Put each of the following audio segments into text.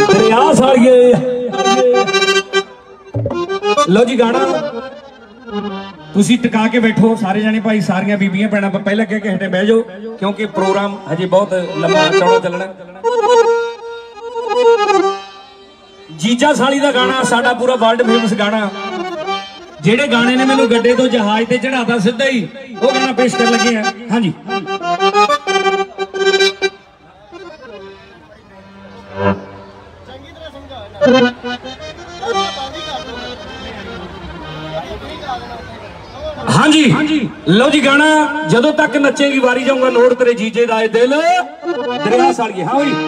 दरिया साड़िए। लो जी गाना तुसी टिका के बैठो सारे जाने भाई, सारियां बीबियां भैणां पहले कह के हटे बह जाओ क्योंकि प्रोग्राम हजे बहुत लंबा चौड़ा चलना। जीजा साली का गाना साडा पूरा वर्ल्ड फेमस गाना, जेड़े गाने ने मैनू गड्डे तो जहाज ते चढ़ाता सीधा ही वो गाना पेश कर लगे हैं। हाँ जी हाँ जी लो जी गाना जदों तक नचेगी वारी जाऊंगा नोट तेरे जीजे दा दिल दरिया साड़िए। हाँ भाई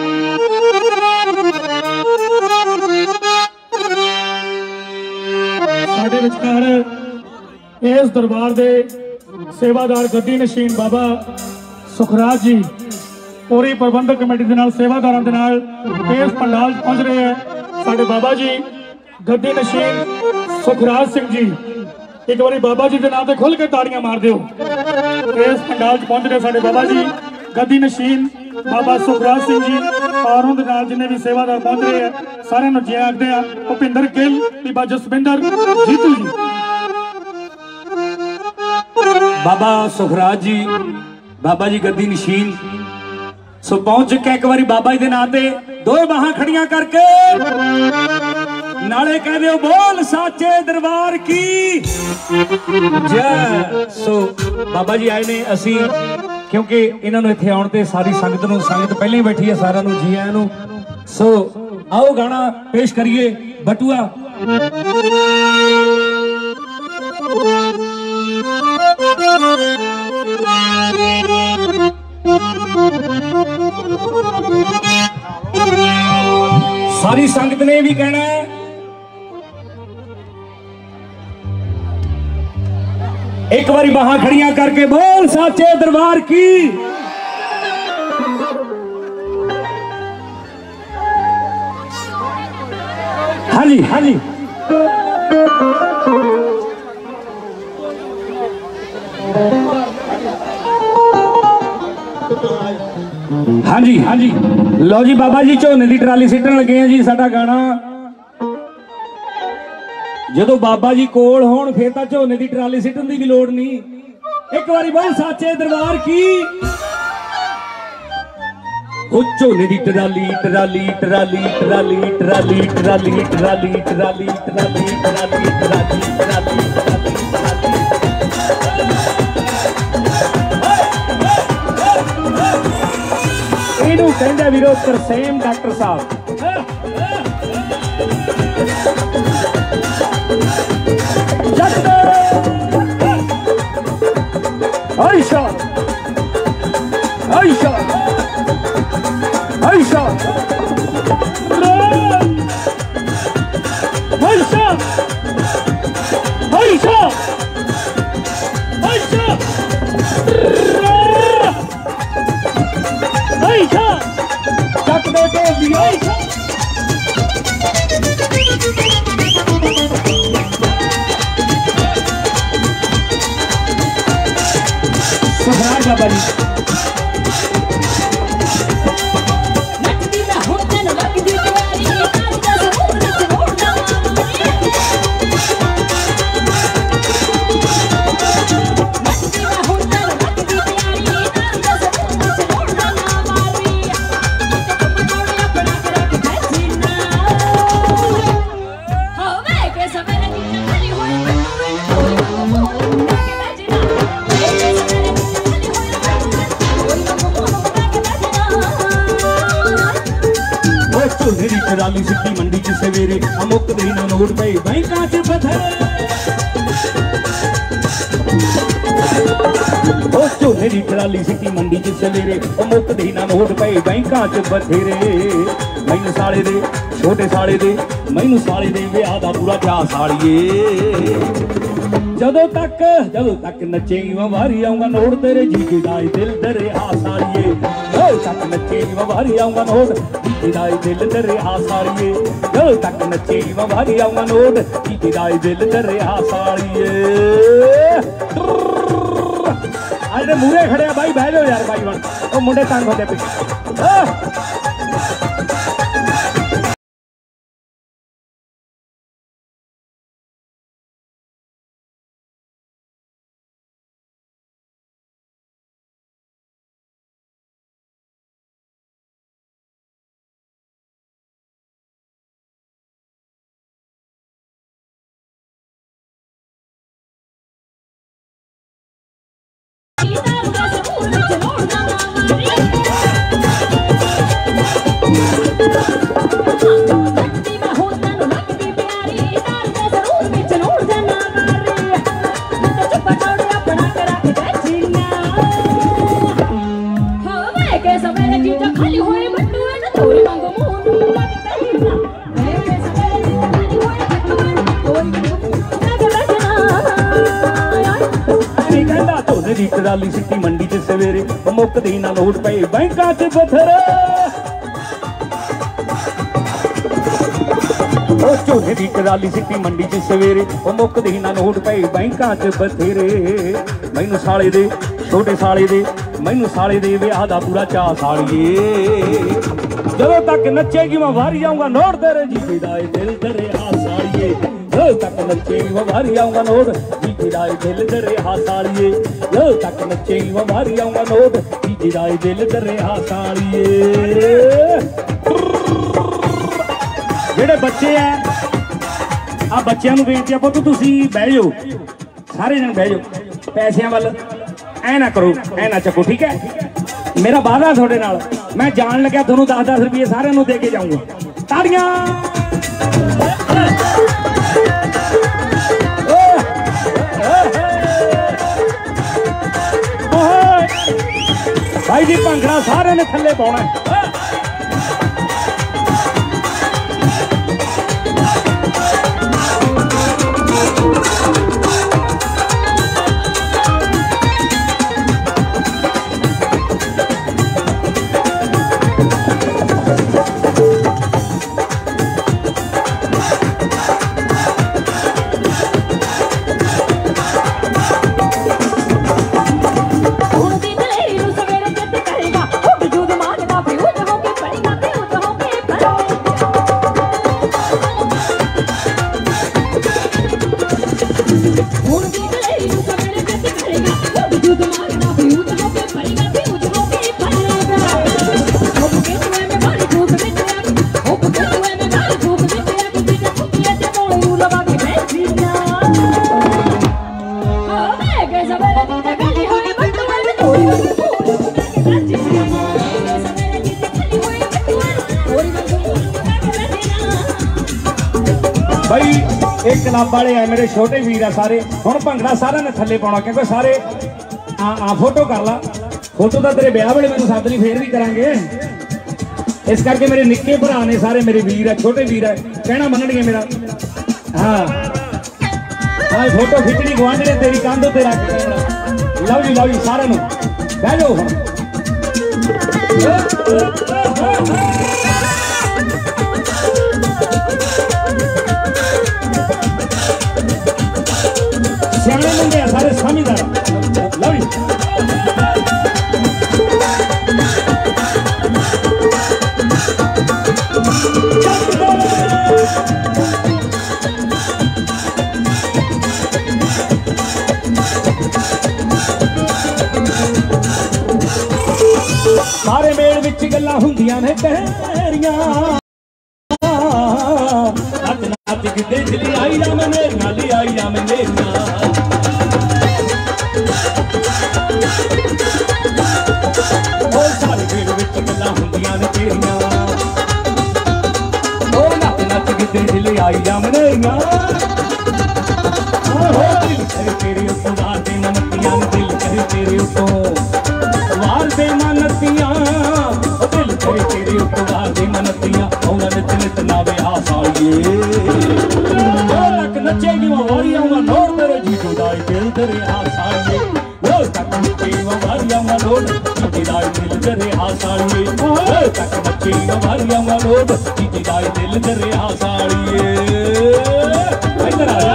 साडे विचकार इस दरबार दे सेवादार गद्दी नशीन बाबा सुखराज जी पूरी प्रबंधक कमेटी के नाल सेवादारां दे नाल इस पंडाल पहुंच रहे हैं। साडे बाबा जी गद्दी नशीन सुखराज सिंह जी, एक बारी बाबा जी के नाम से खुल के ताड़ियां मार दो। इस पंडाल पहुंच रहे साडे बाबा जी गद्दी नशीन बाबा सुखराज सिंह जी और उनके नाल जिन्हें भी सेवादार पहुंच रहे हैं सारे जी आखते हैं। भुपिंदर गिल, बीबा जसविंदर, जीतू जी, बाबा सुखराज जी, बाबा जी गद्दी नशीन सो पहुंच चुके एक बारी बाबा जी के नाम से दो बाहां खड़ियां करके नाले कह दो बोल साचे दरबार की जय। सो बाबा जी आए ने असी क्योंकि इन्होंने इत्थे आउण ते सारी संगत नूं, संगत पहले ही बैठी है सारा नूं जी आयां नूं। सो आओ गाना पेश करिए बटुआ। सारी संगत ने भी कहना है एक बारी बाहां खड़ियां करके बोल साचे दरबार की। हाँ जी हाँ जी हाँ जी हाँ जी लो जी बाबा जी झोने की ट्राली सिटन लगे हैं जी। साडा गाना जदों बाबा जी कोल होण फिर तां झोने की ट्राली सिटन की भी लोड़ नहीं। एक बारी बोल साचे दरबार की। हो झोने की trolley trolley trolley trolley trolley trolley trolley trolley trolley trolley trolley trolley इनू कहंदा वीरो तरसेम डॉक्टर साहब। आयशा आयशा आयशा आयशा आयशा आयशा आयशा चक दे के दिया आयशा। सुखराज बाबा जी ट्राली सिटी मंडी च सवेरे अमुक देना नोट पे बैंकां च बथेरे। दोस्तों मेरी ट्राली सिटी मंडी च सवेरे अमुक देना नोट पे बैंकां च बथेरे। मैनू साले दे छोटे साले दे मैनू साले दे विआह दा पूरा चाह सालिए। जदों तक नचेगी मैं बारी आऊंगा नोट तेरे जीजे दा दिल दरिया सालिए। जदों तक नचेगी मैं बारी आऊंगा नोट जीजे दा दिल दरिया सालिए। जदों तक नचेगी मैं बारी आऊंगा नोट जीजे दा दिल दरिया सालिए। अरे मूरे खड़े भाई बह जाओ यार भाई बन मुंडे तंग होते पे। ट्राली सिटी मंडी च सवेरे मुकदी ना नोट पे बैंकां च बथेरे झोने की ट्राली सिटी मंडी च सवेरे मुकदी ना नोट पे बैंकां च बथेरे मैनू साले दे छोटे साले दे मैनू साले दे विआह दा पूरा चाह सालिए जदों तक नचेगी मैं वारी आऊंगा नोट तेरे जीते दा दिल तेरे हाथ सालिए जदों तक नचेगी मैं वारी आऊंगा नोट जीते दा दिल तेरे हाथ सालिए जदों तक नचेगी मैं वारी आऊंगा नोट जीते दा दिल तेरे हाथ सालिए ਜਿਹੜੇ ਬੱਚੇ ਆ ਬੱਚਿਆਂ ਨੂੰ ਬੇਨਤੀ ਆ ਪੁੱਤ ਤੁਸੀਂ ਬਹਿ ਜਾਓ ਸਾਰੇ ਜਣ ਬਹਿ ਜਾਓ ਪੈਸਿਆਂ ਵੱਲ ਐ ਨਾ ਕਰੋ ਐ ਨਾ ਚੱਕੋ ਠੀਕ ਹੈ ਮੇਰਾ ਵਾਅਦਾ ਤੁਹਾਡੇ ਨਾਲ ਮੈਂ ਜਾਣ ਲੱਗਿਆ ਤੁਹਾਨੂੰ 10-10 ਰੁਪਏ ਸਾਰਿਆਂ ਨੂੰ ਦੇ ਕੇ ਜਾਊਂਗਾ ਤਾੜੀਆਂ ਭਾਈ ਜੀ ਭੰਗੜਾ ਸਾਰਿਆਂ ਨੇ ਥੱਲੇ ਪਾਉਣਾ भाई एक क्लब वाले है मेरे छोटे वीर है सारे हुण भंगड़ा सारे ने थले पाउणा क्योंकि सारे फोटो कर ला फोटो तो तेरे ब्याह वाले मैं सद नहीं फिर भी करांगे इस करके मेरे निक्के भरा ने सारे मेरे वीर है छोटे वीर है कहना मनणगे मेरा हाँ हाँ फोटो खिंचनी गुआंढी ने तेरी कंध उत्ते रख लव यू सारे नूं बह जाओ सियाने मुंडे सारे समझदार लव यू सारे मेल विच गल्लां हुंदियां ने तेरियां नच नच गिद्दे चली आई जा मैं नाली आई जा मैं सारे मेल विच गल्लां हुंदियां ने तेरियां नच नच गिद्दे चली आई जा मैं दिल करे तेरे उत्तों वार दे मनतियां दिल करे तेरे उत्तों वार दे मनतियां दिल करे तेरे उत्तों वार दे मनतियां औना नित नित नावे आ सालिए लक नचेगी मैं वारी आऊंगा नोट तेरे जीतू दा दिल तेरे आ सालिए वो तक नचेगी मैं वारी आऊंगा नोट जीतू दा दिल तेरे आ सालिए वो तक नचेगी मैं वारी आऊंगा नोट जीतू दा दिल तेरे आ सालिए इधर आ जा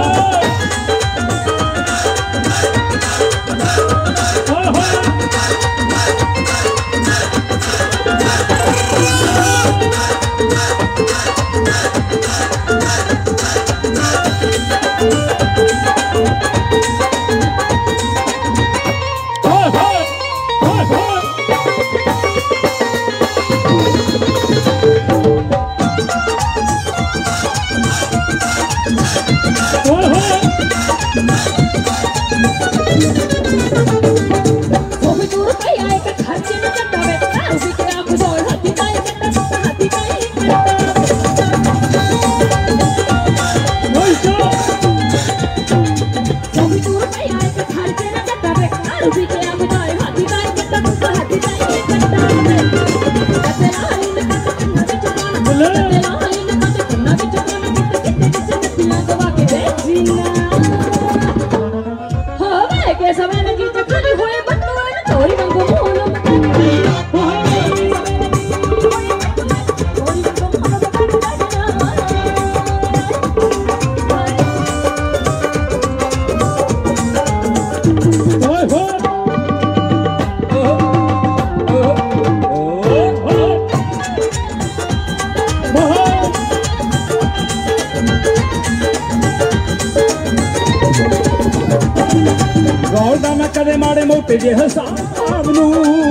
कदे माड़े मोटे जे हिसाब नू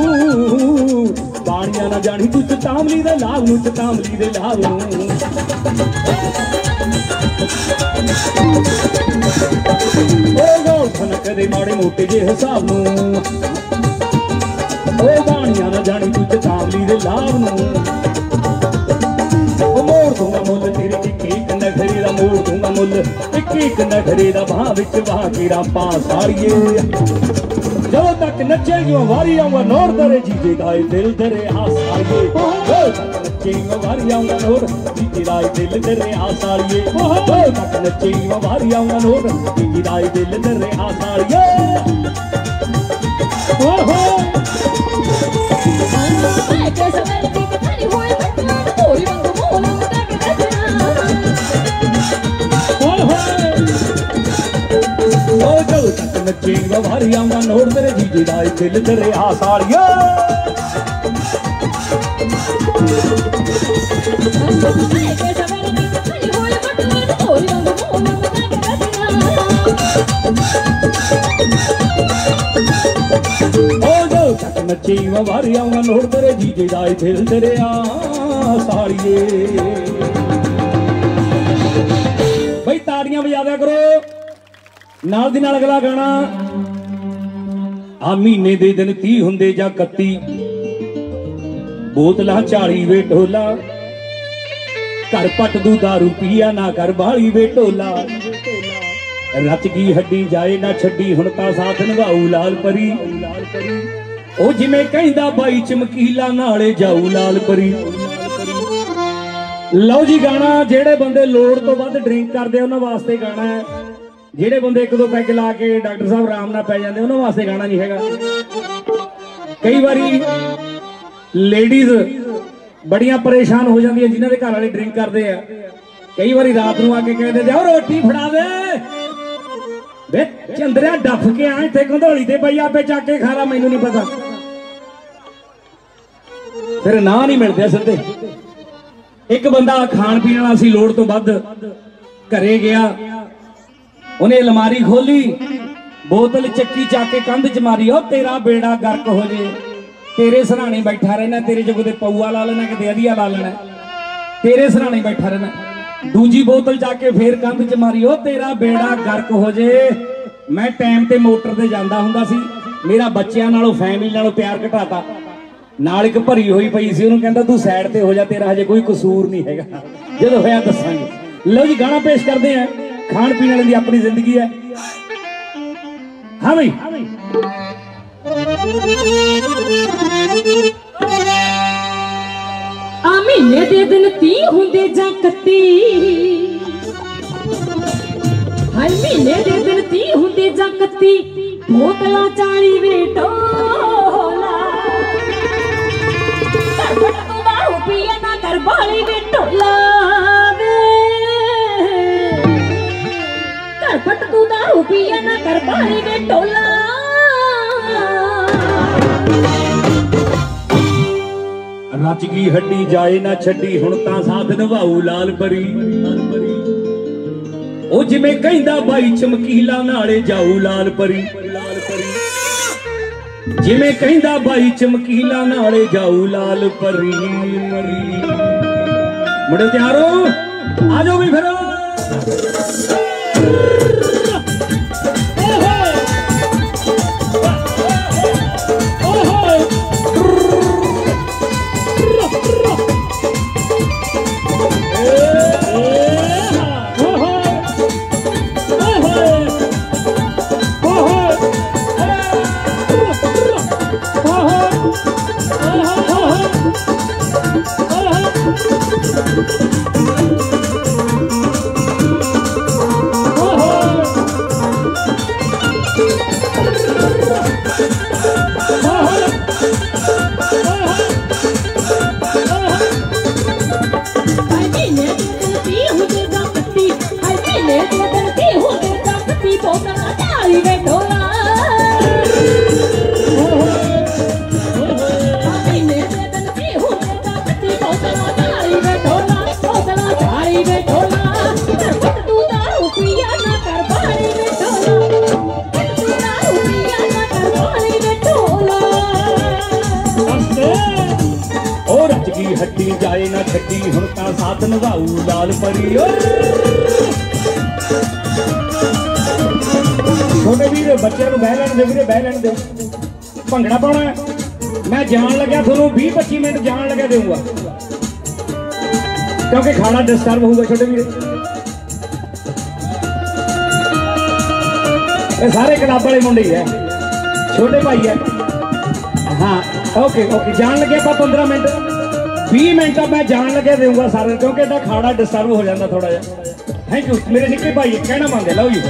बाणिया ना जानी तू चतामली दे लाभ नू चतामली दे लाभ नू ओ गौठन कदे माड़े मोटे जे हिसाब नू ओ बाणिया ना जानी तू चतामली दे लाभ नू मोड़ दूंगा मुल तेरी एक नखरे दा मोड़ दूंगा मुल एक नखरे दा भां विच वाह केरा पा साड़िए जो तक नचेगी वारी आऊंगा नोर तेरे जीजे दाए दिल तेरे आसाड़िए जो तक नचेगी वारी आऊंगा नोर जीजे दाए दिल तेरे आसाड़िए जो तक नचेगी वारी आऊंगा नोर जीजे दाए दिल तेरे आसाड़िए नचेगा भारी आऊंगा नोर तेरे जीजे दाए दिल तेरे आसाड़िए नचेगा भारी आऊंगा नोर तेरे जीजे दाए दिल तेरे आसाड़िए भाई ताड़ियां बजा दिया करो नाल दी नाल अगला गाना आ महीने दे दिन 30 हुंदे जां 31 बोतलां 40 वे ढोला घर पट दू दारू पिया ना कर बाली वे ढोला रच गई हड्डी जाए ना छड्डी हुण तां साथ निभाऊ लाल परी ओ जिवें कहंदा बाई चमकीला नाले जाऊ लाल परी लो जी गाना जेड़े बंदे लोड़ तो वध ड्रिंक करदे उन्हां वास्ते गाना है जेड़े बंदे एक दो पैग ला के डॉक्टर साहब आराम ना पै जाते उन्होंने वास्ते गाना नहीं है। कई बारी लेडीज बड़ियां परेशान हो जाती जिन्हों के घर वाले ड्रिंक करते हैं कई बारी रात को आके कहते जाओ रोटी फड़ा दे चंद्रिया डफ के आ इतने कंधोली ते पई आपे चाके खा रहा मैनू नहीं पता फिर ना नहीं मिलते सीधे। एक बंदा खान पीने वाला सी लोड़ तो वध घरे गया उन्हें अलमारी खोली बोतल चक्की चाके कंध च मारी ओ तेरा बेड़ा गर्क हो जे तेरे सराने बैठा रहना तेरे जो किते पौआ ला लेना किते अधिया ला लेना तेरे सराने बैठा रहना दूजी बोतल जाके फिर कंध च मारी ओ तेरा बेड़ा गर्क हो जे। मैं टाइम ते मोटर ते जांदा हुंदा सी मेरा बच्चियां नालों फैमिली नालों प्यार घटाता नाल एक भरी हुई पई सी उन्होंने कहंदा तू साइड ते हो जा तेरा हजे कोई कसूर नहीं हैगा जदों होया दसांगे। लो जी गाना पेश करते हैं खान पीने वाली अपनी जिंदगी है। हाँ भाई महीने दे दिन 30 हुंदे जां 31 हाय महीने दे दिन 30 हुंदे जां 31 बोतलां 40 वे ढोला घट तू दारू पिया ना कर बाली वे ढोला पट तू दारू पिया ना कर बाली वे ढोला रच गई हड्डी जाए ना छड्डी हुण तां साथ निभाऊ लाल परी ओ जिवें कहंदा बाई चमकीला नाले जाऊ लाल परी जिवें कहंदा बाई चमकीला नाले जाऊ लाल परी मुंडे तैयार हो आ जाओ भी फिर ढोला तू दारू पिया ना कर पानी में ढोला तू दारू पिया ना कर पानी में ढोला ओ रच की हड्डी जाए ना छड्डी हुण तां साथ निभाऊ लाल परी छोटे वीर बच्चे नूं बह लैण दे वीरे बह लैण दे भंगड़ा पाउणा मैं जान लग्या थानूं 20-25 मिनट जान लग्या देऊंगा क्योंकि खाना डिस्टर्ब होगा छोटे वीरे ये सारे क्लब वाले मुंडे ही है छोटे भाई है हाँ ओके ओके जान लगे आप 15 मिनट 20 मिनट मैं जान लगे दूंगा सारे क्योंकि इहदा खाना डिस्टर्ब हो जाता थोड़ा जा थैंक यू मेरे निक्के भाई कहना मांगे लो जी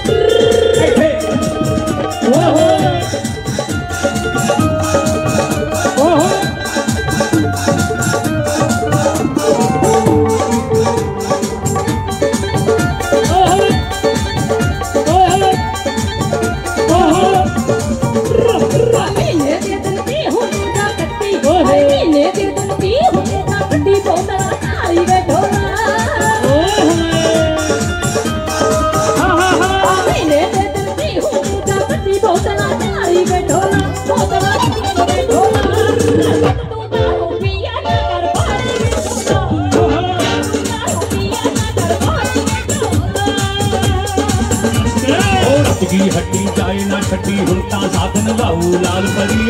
हट्टी जाए ना छट्टी हुलता साथ निभाऊ लाल परी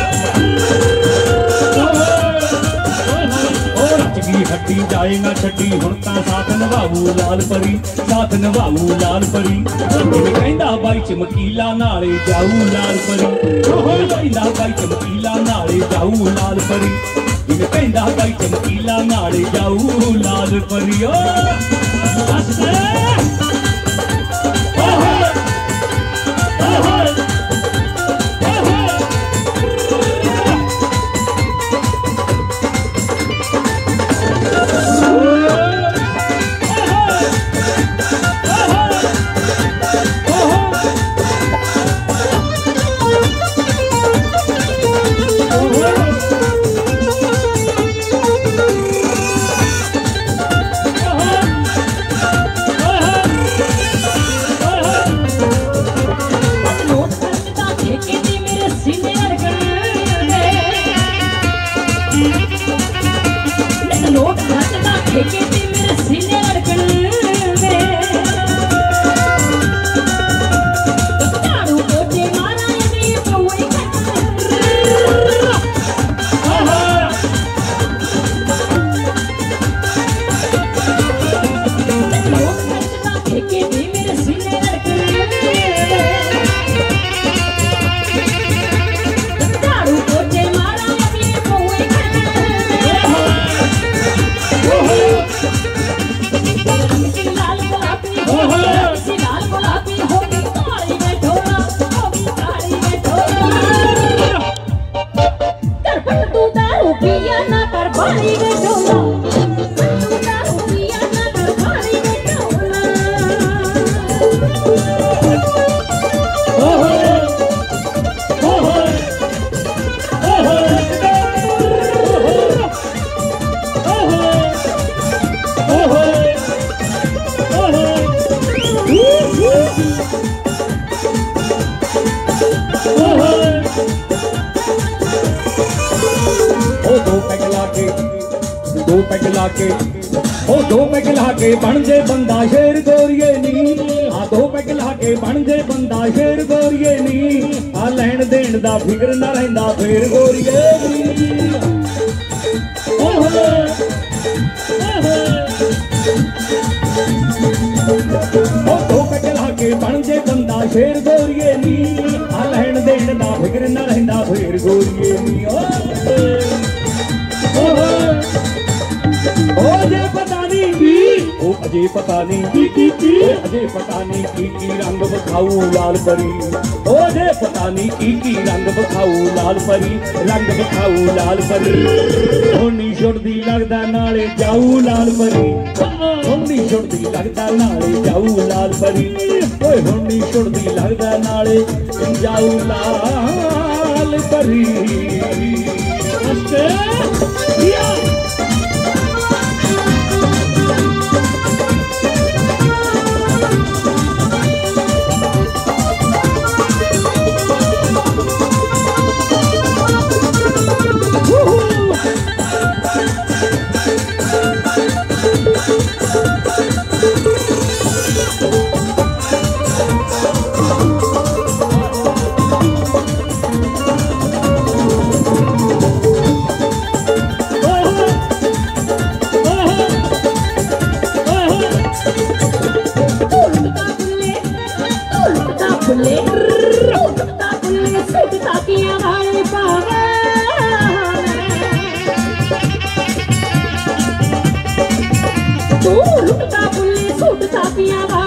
हट्टी जाए ना छट्टी हुलता साथ निभाऊ लाल परी कहंदा बाई चमकीला नाले जाऊ लाल परी कहंदा बाई चमकीला नाले जाऊ लाल परी कहंदा बाई चमकीला नाले जाऊ लाल परी दो पैग ला के बन जे बंदा शेर गोरिए नी दो पैग ला के बन जे बंदा शेर गोरिए नी लैन देन दा फिक्र ना रहिंदा फेर गोरिए नी दो पैग ला के बन जे बंदा शेर गोरिए नी लैन देन दा फिक्र ना रहिंदा फेर गोरिए नी अजय पता नहीं की रंग बखाऊ लाल परी अजय पता नहीं की रंग बखाऊ लाल परी रंग बखाऊ लाल परी होनी छुड़दी लगदा नाले जाऊ लाल परी होनी छुड़दी लगदा नाले जाऊ लाल परी ओए होनी छुड़दी लगदा नाले जाऊ लाल परी लुटता बुल्ले सूट साथियां